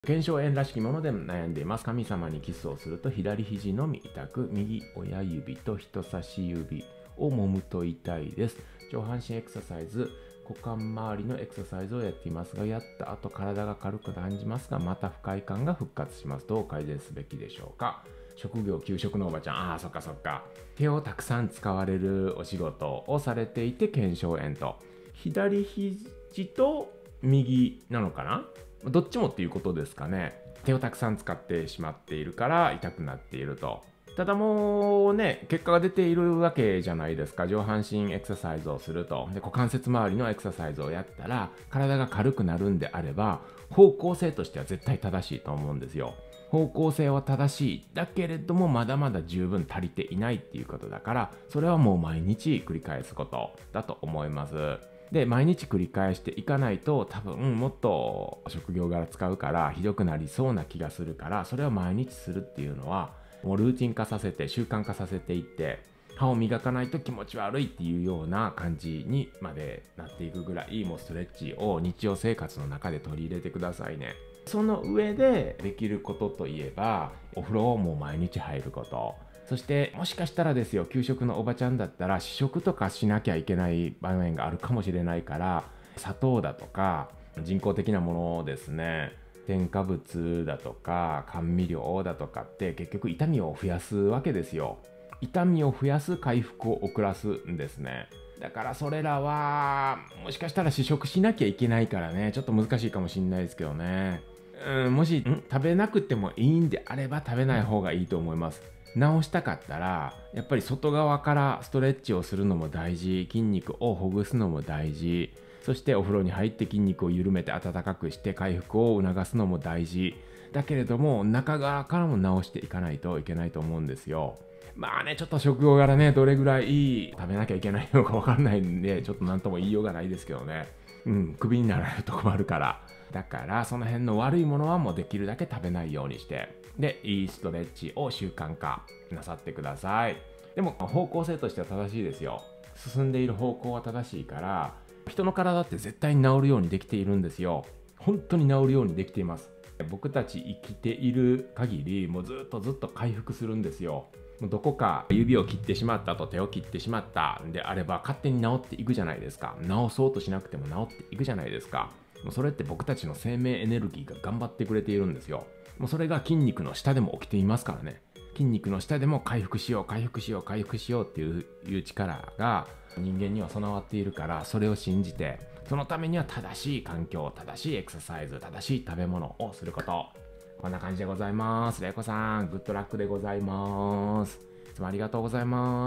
腱鞘炎らしきもので悩んでいます。神様にキスをすると左肘のみ痛く、右親指と人差し指を揉むと痛いです。上半身エクササイズ、股間周りのエクササイズをやっていますが、やった後体が軽く感じますが、また不快感が復活します。どう改善すべきでしょうか。職業給食のおばちゃん、ああそっかそっか。手をたくさん使われるお仕事をされていて腱鞘炎と、左肘と右なのかな、どっちもっていうことですかね。手をたくさん使ってしまっているから痛くなっていると。ただもうね、結果が出ているわけじゃないですか。上半身エクササイズをすると。で、股関節周りのエクササイズをやったら、体が軽くなるんであれば、方向性としては絶対正しいと思うんですよ。方向性は正しい。だけれども、まだまだ十分足りていないっていうことだから、それはもう毎日繰り返すことだと思います。で、毎日繰り返していかないと、多分もっと職業柄使うからひどくなりそうな気がするから、それを毎日するっていうのはもうルーティン化させて習慣化させていって、歯を磨かないと気持ち悪いっていうような感じにまでなっていくぐらい、もうストレッチを日常生活の中で取り入れてくださいね。その上でできることといえば、お風呂をもう毎日入ること。そしてもしかしたらですよ、給食のおばちゃんだったら試食とかしなきゃいけない場面があるかもしれないから、砂糖だとか人工的なものですね、添加物だとか甘味料だとかって結局痛みを増やすわけですよ。痛みを増やす回復を遅らすんですね。だからそれらはもしかしたら試食しなきゃいけないからね、ちょっと難しいかもしれないですけどね。もし食べなくてもいいんであれば食べない方がいいと思います。治したかったらやっぱり外側からストレッチをするのも大事、筋肉をほぐすのも大事、そしてお風呂に入って筋肉を緩めて温かくして回復を促すのも大事だけれども、中側からも治していかないといけないと思うんですよ。まあね、ちょっと食用柄ね、どれぐらい食べなきゃいけないのかわかんないんで、ちょっと何とも言いようがないですけどね。クビになられると困るから。だからその辺の悪いものはもうできるだけ食べないようにして、でいいストレッチを習慣化なさってください。でも方向性としては正しいですよ。進んでいる方向は正しいから、人の体って絶対に治るようにできているんですよ。本当に治るようにできています。僕たち生きている限りもうずっと回復するんですよ。どこか指を切ってしまったと手を切ってしまったんであれば勝手に治っていくじゃないですか。治そうとしなくても治っていくじゃないですか。もうそれって僕たちの生命エネルギーが頑張ってくれているんですよ。もうそれが筋肉の下でも起きていますからね。筋肉の下でも回復しよう回復しよう回復しようっていう力が人間には備わっているから、それを信じて、そのためには正しい環境、正しいエクササイズ、正しい食べ物をすること。こんな感じでございます。れいこさん、グッドラックでございます。いつもありがとうございます。